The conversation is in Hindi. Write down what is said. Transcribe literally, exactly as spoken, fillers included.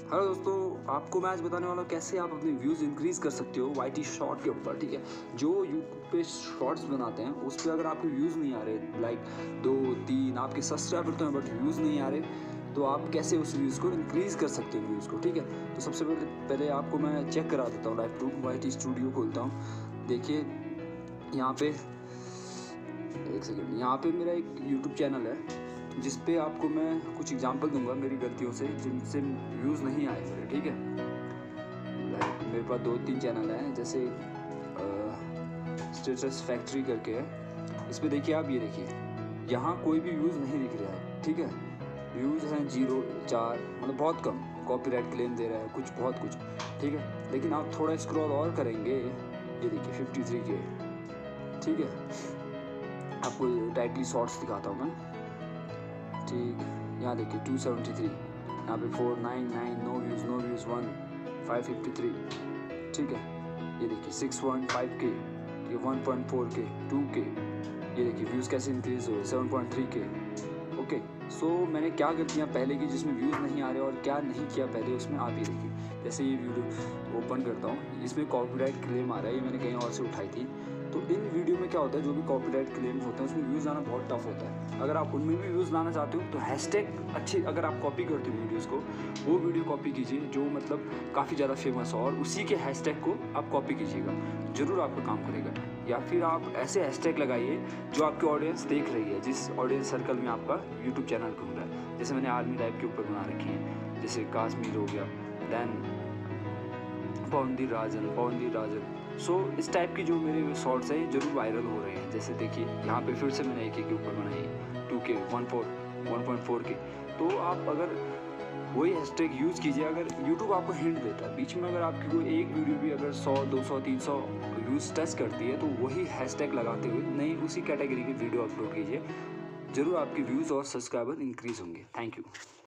हेलो दोस्तों, आपको मैं आज बताने वाला हूँ कैसे आप अपने व्यूज़ इंक्रीज़ कर सकते हो वाई टी शॉर्ट के ऊपर। ठीक है, जो यूट्यूब पे शॉर्ट्स बनाते हैं उस पर अगर आपके व्यूज़ नहीं आ रहे, लाइक दो तीन आपके सब्सक्राइबर तो हैं बट व्यूज़ नहीं आ रहे, तो आप कैसे उस व्यूज़ को इंक्रीज़ कर सकते हो व्यूज़ को। ठीक है, तो सबसे पहले पहले आपको मैं चेक करा देता हूँ। Live to Y T studio खोलता हूँ। देखिए यहाँ पे एक सेकेंड, यहाँ पे मेरा एक यूट्यूब चैनल है जिस पे आपको मैं कुछ एग्जांपल दूंगा मेरी गलतियों से जिनसे व्यूज़ नहीं आए मेरे। ठीक है, लाइक मेरे पास दो तीन चैनल हैं, जैसे स्टेटस फैक्ट्री करके है। इस पे देखिए आप, ये देखिए यहाँ कोई भी व्यूज़ नहीं दिख रहा है। ठीक है, व्यूज़ हैं जीरो चार, मतलब बहुत कम। कॉपीराइट क्लेम दे रहा है कुछ, बहुत कुछ। ठीक है, लेकिन आप थोड़ा स्क्रॉल और करेंगे, ये देखिए फिफ्टी थ्री के। ठीक है, आपको टाइटली शॉर्ट्स दिखाता हूँ मैं। ठीक, यहाँ देखिए टू सेवेंटी थ्री, यहाँ पे four nine nine, no views no views one, five fifty three. ठीक है, ये देखिए सिक्स पॉइंट फाइव के, ये one point four K, two K. ये देखिए व्यूज़ कैसे इंक्रीज़ हुए, seven point three K. Okay, so मैंने क्या गलतियाँ पहले की जिसमें व्यूज़ नहीं आ रहे और क्या नहीं किया पहले, उसमें आप ये देखिए। जैसे ये वीडियो ओपन करता हूँ, इसमें कॉपीराइट क्लेम आ रहा है, ये मैंने कहीं और से उठाई थी। तो इन वीडियो में क्या होता है, जो भी कॉपीराइट क्लेम्स होते हैं उसमें व्यूज़ आना बहुत टफ होता है। अगर आप उनमें भी व्यूज़ लाना चाहते हो तो हैशटैग अच्छी, अगर आप कॉपी करते हो वीडियोज़ को, वो वीडियो कॉपी कीजिए जो मतलब काफ़ी ज़्यादा फेमस हो, और उसी के हैशटैग को आप कॉपी कीजिएगा, ज़रूर आपका काम करेगा। या फिर आप ऐसे हैशटैग लगाइए जो आपकी ऑडियंस देख रही है, जिस ऑडियंस सर्कल में आपका यूट्यूब चैनल घूम रहा है। जैसे मैंने आर्मी लाइफ के ऊपर बना रखी है, जैसे काश्मीर हो गया, then Pawandeep Rajan Pawandeep Rajan so so, इस टाइप की जो मेरे शॉर्ट्स हैं जरूर वायरल हो रहे हैं। जैसे देखिए यहाँ पे फिर से मैंने एक एक के ऊपर बनाई है, two K, one four one point four K. तो आप अगर वही हैशटैग यूज़ कीजिए, अगर यूट्यूब आपको हिंट देता है बीच में, अगर आपकी कोई एक वीडियो भी अगर सौ दो सौ तीन सौ व्यूज़ टच करती है, तो वही हैशटैग लगाते हुए नई उसी कैटेगरी की वीडियो अपलोड कीजिए, ज़रूर आपके व्यूज़ और सब्सक्राइबर इंक्रीज़ होंगे। Thank you.